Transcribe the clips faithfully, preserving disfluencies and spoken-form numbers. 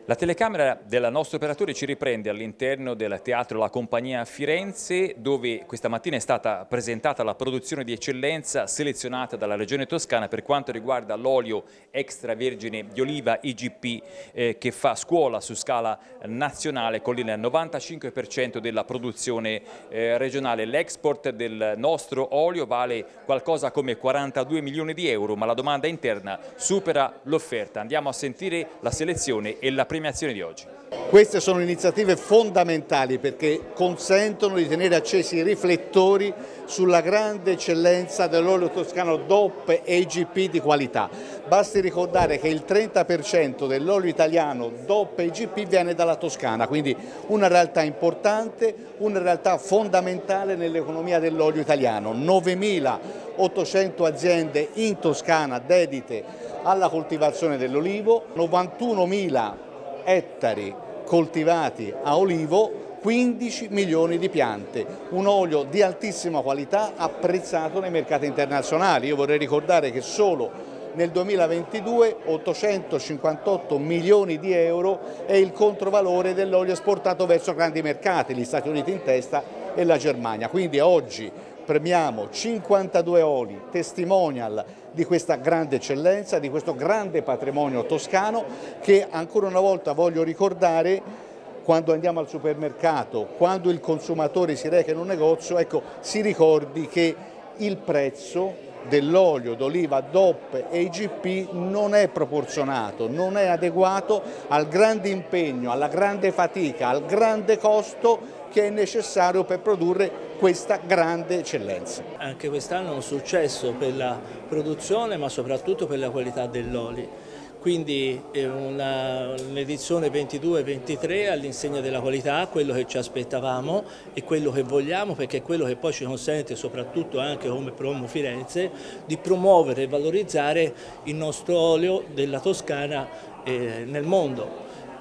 La telecamera del nostro operatore ci riprende all'interno del Teatro La Compagnia a Firenze, dove questa mattina è stata presentata la produzione di eccellenza selezionata dalla Regione Toscana per quanto riguarda l'olio extravergine di oliva I G P eh, che fa scuola su scala nazionale con il novantacinque per cento della produzione eh, regionale. L'export del nostro olio vale qualcosa come quarantadue milioni di euro, ma la domanda interna supera l'offerta. Andiamo a sentire la selezione e la premiazione di oggi. Queste sono iniziative fondamentali perché consentono di tenere accesi i riflettori sulla grande eccellenza dell'olio toscano D O P e I G P di qualità. Basti ricordare che il trenta per cento dell'olio italiano D O P e I G P viene dalla Toscana, quindi una realtà importante, una realtà fondamentale nell'economia dell'olio italiano. novemilaottocento aziende in Toscana dedite alla coltivazione dell'olivo, novantunomila ettari coltivati a olivo, quindici milioni di piante, un olio di altissima qualità apprezzato nei mercati internazionali. Io vorrei ricordare che solo nel duemilaventidue ottocentocinquantotto milioni di euro è il controvalore dell'olio esportato verso grandi mercati, gli Stati Uniti in testa e la Germania. Quindi oggi premiamo cinquantadue oli, testimonial di questa grande eccellenza, di questo grande patrimonio toscano che ancora una volta voglio ricordare quando andiamo al supermercato, quando il consumatore si reca in un negozio, ecco, si ricordi che il prezzo dell'olio d'oliva D O P e I G P non è proporzionato, non è adeguato al grande impegno, alla grande fatica, al grande costo che è necessario per produrre questa grande eccellenza. Anche quest'anno è un successo per la produzione ma soprattutto per la qualità dell'olio. Quindi è un'edizione ventidue ventitré all'insegna della qualità, quello che ci aspettavamo e quello che vogliamo, perché è quello che poi ci consente, soprattutto anche come Promo Firenze, di promuovere e valorizzare il nostro olio della Toscana eh, nel mondo.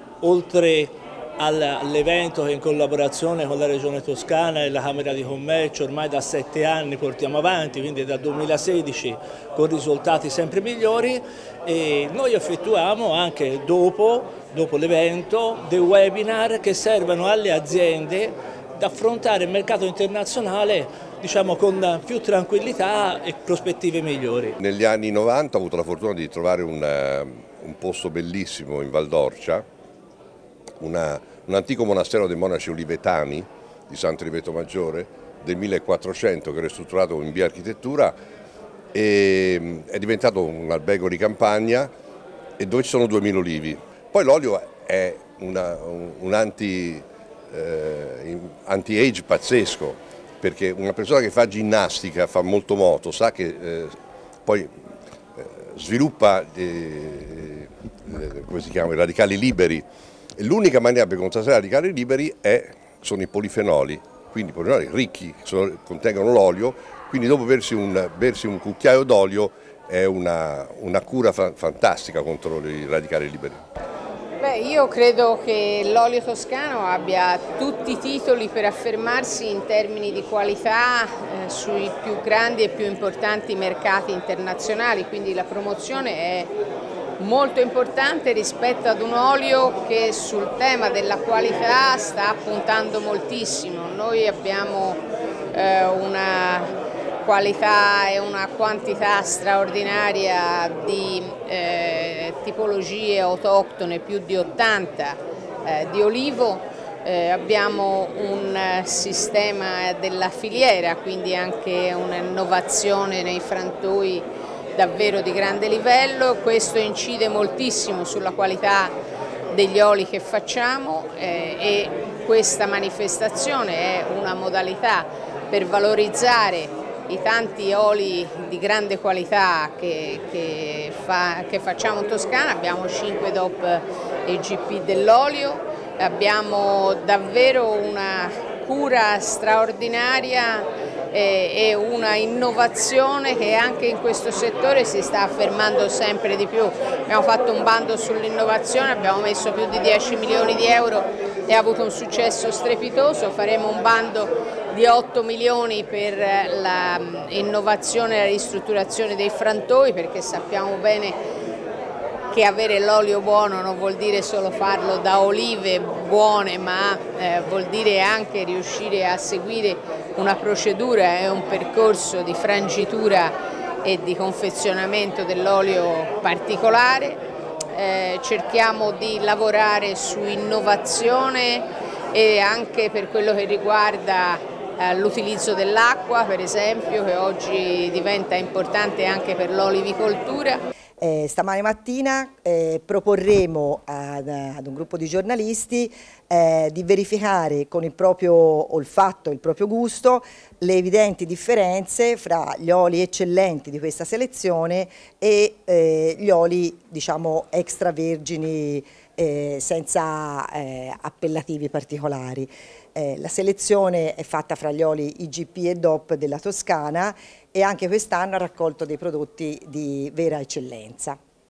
Oltre all'evento che in collaborazione con la Regione Toscana e la Camera di Commercio ormai da sette anni portiamo avanti, quindi dal duemilasedici con risultati sempre migliori, e noi effettuiamo anche dopo, dopo l'evento dei webinar che servono alle aziende ad affrontare il mercato internazionale, diciamo, con più tranquillità e prospettive migliori. Negli anni novanta ho avuto la fortuna di trovare un, un posto bellissimo in Val d'Orcia, Una, un antico monastero dei monaci olivetani di Santo Riveto Maggiore del millequattrocento che è ristrutturato in via Architettura e è diventato un albergo di campagna e dove ci sono duemila olivi. Poi l'olio è una, un, un anti, eh, anti-age pazzesco, perché una persona che fa ginnastica, fa molto moto, sa che eh, poi eh, sviluppa eh, eh, come si chiama, i radicali liberi. L'unica maniera per contrastare i radicali liberi è, sono i polifenoli, quindi i polifenoli ricchi sono, contengono l'olio, quindi dopo bersi un, bersi un cucchiaio d'olio è una, una cura fa, fantastica contro i radicali liberi. Beh, io credo che l'olio toscano abbia tutti i titoli per affermarsi in termini di qualità eh, sui più grandi e più importanti mercati internazionali, quindi la promozione è molto importante rispetto ad un olio che sul tema della qualità sta puntando moltissimo. Noi abbiamo eh, una qualità e una quantità straordinaria di eh, tipologie autoctone, più di ottanta eh, di olivo. Eh, abbiamo un sistema della filiera, quindi anche un'innovazione nei frantoi davvero di grande livello. Questo incide moltissimo sulla qualità degli oli che facciamo eh, e questa manifestazione è una modalità per valorizzare i tanti oli di grande qualità che, che, fa, che facciamo in Toscana. Abbiamo cinque D O P e I G P dell'olio, abbiamo davvero una cura straordinaria e una innovazione che anche in questo settore si sta affermando sempre di più. Abbiamo fatto un bando sull'innovazione, abbiamo messo più di dieci milioni di euro e ha avuto un successo strepitoso. Faremo un bando di otto milioni per l'innovazione e la ristrutturazione dei frantoi, perché sappiamo bene che avere l'olio buono non vuol dire solo farlo da olive buone, ma eh, vuol dire anche riuscire a seguire una procedura e un percorso di frangitura e di confezionamento dell'olio particolare. Eh, cerchiamo di lavorare su innovazione e anche per quello che riguarda eh, l'utilizzo dell'acqua, per esempio, che oggi diventa importante anche per l'olivicoltura. Eh, stamane mattina eh, proporremo ad, ad un gruppo di giornalisti eh, di verificare con il proprio olfatto, il proprio gusto, le evidenti differenze fra gli oli eccellenti di questa selezione e eh, gli oli, diciamo, extravergini eh, senza eh, appellativi particolari. Eh, la selezione è fatta fra gli oli I G P e D O P della Toscana e anche quest'anno ha raccolto dei prodotti di vera eccellenza.